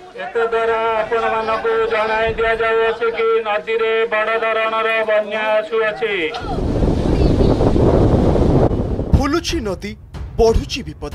द्वारा आपण मानकु जणाई दिया जाउछि कि नदी रे बड़ धरणर बन्या आसुअछि। फुलुछि नदी बढ़ुछि विपद।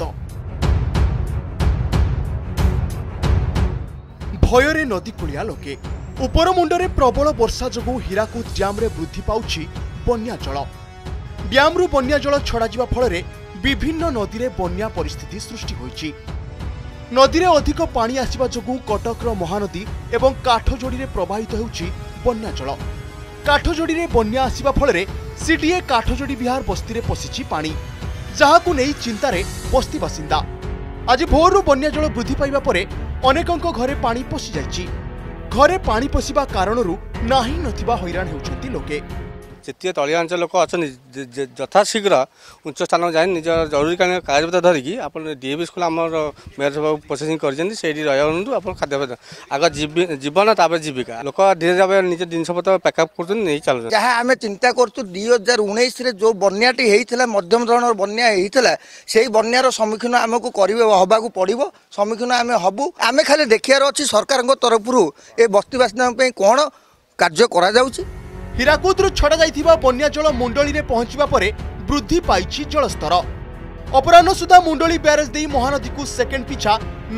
भୟରେ नदी कूलिया लोके उपर मुंडरे प्रबल वर्षा जगु हीराकुद डैम रे वृद्धि पाउछि बन्या जल। डैम रु बन्या जल छड़ा जिबा फଳରେ विभिन्न नदी रे बन्या परिस्थिति सृष्टि होइछि। नदी रे अधिक पानी आसिबा जगु कटकर महानदी एवं काठजोड़ी रे प्रवाहित होउछि बन्या जल। काठजोड़ी रे बन्या आसिबा फଳରେ सीडीए काठजोड़ी बिहार बस्ती रे पसिछि पानी, जहाकु नै चिंतारे बस्ती बासिंदा। आज भोरु बन्या जल वृद्धि पाइबा परे अनेकंक घरे पानी पशि जाइछि। घरे पानी पशिबा कारणरू नाही नथिबा हैरान हेउछंती लोके। जितने तलिया अंचल लोक अच्छा यथाशीघ्र उच्च स्थान जाए निज जरूरीकालीन कार्यपत्र धरिकी आप डीएवी स्कूल आम मेयर सब प्रोसेसिंग कर खाद्य आग जीवन तापर जीविका लोक धीरे धीरे निज जिनपतर पैकअप कर चल जहाँ आम चिंता कर 2019 जो बन्याटी होता मध्यम धरण बन्या होता से बन्यार सम्मुखीन आमको हवा पड़ो सम्मुखीन आम हबू आम खाली देखार अच्छी सरकार तरफ ए बस्ती बासिंदा कौन कार्य कर। हीराकुदरू छड़ा जाइथिबा बन्या जल मुंडली रे पहुंचबा परे वृद्धि पाइछि जलस्तर। अपराह्न सुधा मुंडली ब्यारेज देई महानदी को सेकेंड पिछा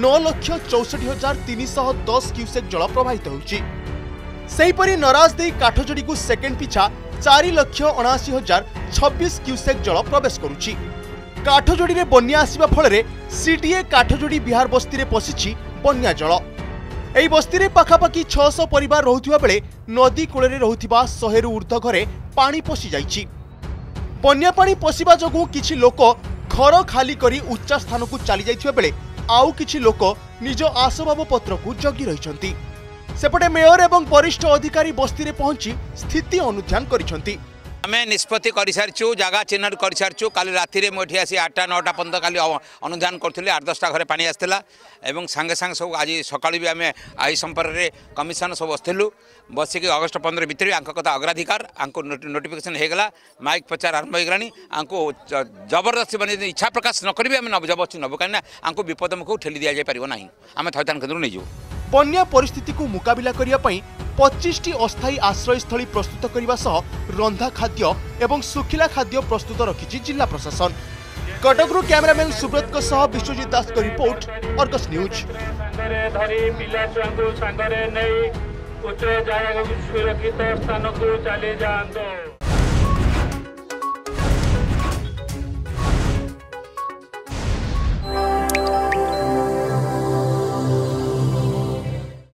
9,64,310 क्यूसेक जल प्रवाहित होउछि। सेहीपरि नराज देई काठजोड़ी को सेकेंड पिछा 4,79,026 क्यूसेक जल प्रवेश करुछि। काठजोड़ी रे बन्या आसिबा फଳରେ सीडीए काठजोड़ी बिहार बस्ती रे पसिछि बन्या जल। एही बस्ती रे पाखापाखि 600 परिवार रहुथिबा बेले नदी कूଳରେ रहुथिबा 100 रु ऊर्ध्व घरे पानी पशि जाइछि। बन्या पानी पशिबा जगु किछि लोक घर खाली करी उच्चा स्थान को चली जाइथिबा बेले आउ किछि लोक निज आसबाब पत्र को जगी रहिछंती। सेपटे मेयर एवं वरिष्ठ अधिकारी बस्ती रे पहुंची स्थिति अनुध्यान करिछंती। आमे निष्पत्ति कर सारिचु जगह चिन्हट कर सारिचु काली राति रे मोठी आसी 8टा 9टा पर्यंत काली अनुधान करथिले 8-10टा घरे पानी आस्थिला एवं संगे संगे सब आज सकाळी भी आमे आई संपर्क रे कमिशन सब बसथिलु बसिक अगस्ट 15 भितर आंक कथा अग्राधिकार आंको नोटिफिकेशन हे गला माइक प्रचार आरंभ हो गलानी आंको जबरदस्ती बने इच्छा प्रकाश न करबे आमे जबरदस्ती नबो काना आंको विपद मुख ठेली दिया जाय परिबो नाही आमे थैतान केंद्र नै जो बन्या परिस्थिति को मुकाबिला करिया पई 25टी अस्थायी आश्रयस्थली प्रस्तुत करने सह रंधा खाद्य एवं सुखिला खाद्य प्रस्तुत रखिछि जिला प्रशासन। कटकरू कैमरामैन सुब्रत सह विश्वजीत दास को रिपोर्ट अर्गस न्यूज। उच्च सुरक्षित स्थान को चले जाते।